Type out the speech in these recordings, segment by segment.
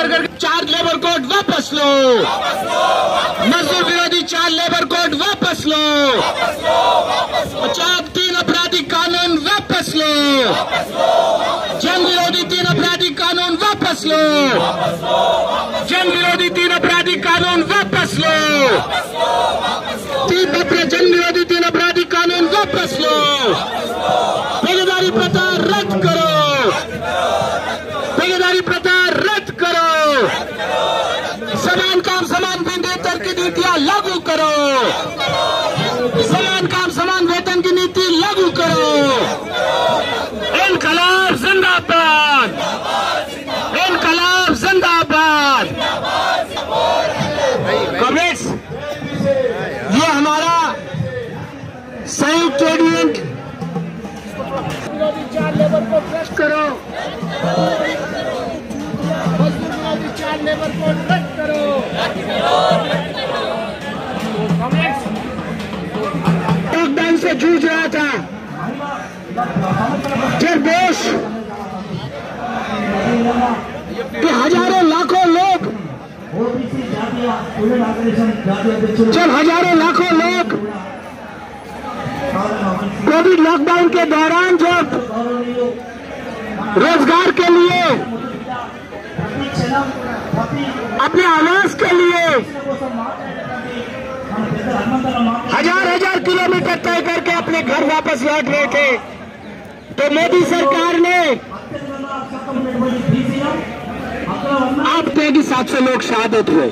Worker 4 labour code वापस लो, मजदूर विरोधी 4 लेबर कोड वापस लो, 3 आपराधिक कानून वापस लो, जन विरोधी 3 आपराधिक कानून वापस लो, जन विरोधी 3 आपराधिक कानून वापस लो, जन विरोधी 3 आपराधिक कानून वापस लो, ठेकेदारी प्रथा रद्द करो, ठेकेदारी प्रथा रद्द करो, समान काम समान वेतन की नीतियां लागू करो, समान काम समान वेतन की नीति लागू करो। इनकलाब जिंदाबाद, इनकलाब जिंदाबाद। कॉम्रेड्स, ये हमारा संयुक्त ट्रेड यूनियन 4 लेबर को रद्द करो, 4 लेबर को रद्द करो। लॉकडाउन से जूझ रहा था जब देश के हजारों लाखों लोग, जब हजारों लाखों लोग कोविड लॉकडाउन के दौरान जब रोजगार के लिए, अपने आवास के लिए हजार किलोमीटर तय करके अपने घर वापस लौट रहे थे, तो मोदी सरकार ने आपके कि 700 लोग शहादत हुए।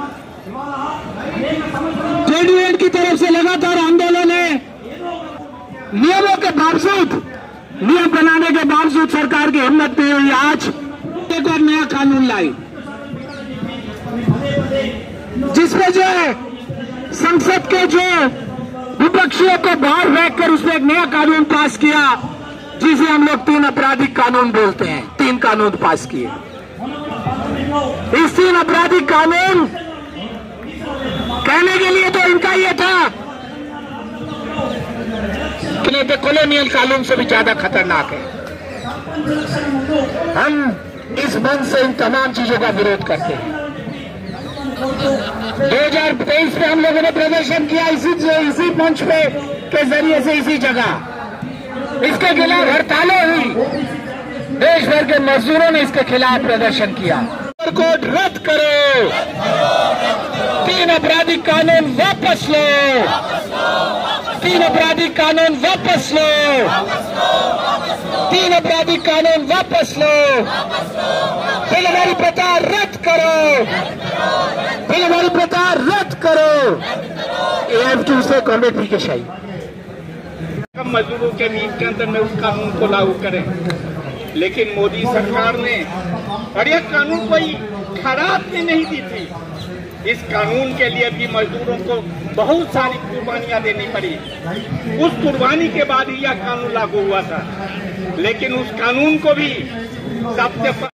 ट्रेड यूनियन की तरफ से लगातार आंदोलन है, नियमों के बावजूद, नियम बनाने के बावजूद सरकार की हिम्मत नहीं हुई। आज एक और नया कानून लाई जिसमें जो है संसद के जो विपक्षियों को बाहर रखकर उसने एक नया कानून पास किया जिसे हम लोग 3 आपराधिक कानून बोलते हैं। 3 कानून पास किए। इस 3 आपराधिक कानून कहने के लिए तो इनका ये था कि कॉलोनियल कानून से भी ज्यादा खतरनाक है। हम इस मंच से इन तमाम चीजों का विरोध करते हैं। 2023 में हम लोगों ने प्रदर्शन किया इसी मंच पे के जरिए से, इसी जगह इसके खिलाफ हड़तालें हुई, देश भर के मजदूरों ने इसके खिलाफ प्रदर्शन किया। कोर्ट रद्द करो, 3 आपराधिक कानून वापस लो, 3 आपराधिक कानून वापस लो, 3 आपराधिक कानून वापस लो, ठेकेदारी प्रथा रद्द करो, ठेकेदारी प्रथा रद्द करो। AF2 से कॉर्बेट पीकेशाही मजदूरों के नीति के अंदर में उस कानून को लागू करें, लेकिन मोदी सरकार ने और यह कानून कोई खराब भी नहीं दी थी। इस कानून के लिए भी मजदूरों को बहुत सारी कुर्बानियां देनी पड़ी। उस कुर्बानी के बाद ही यह कानून लागू हुआ था, लेकिन उस कानून को भी सबसे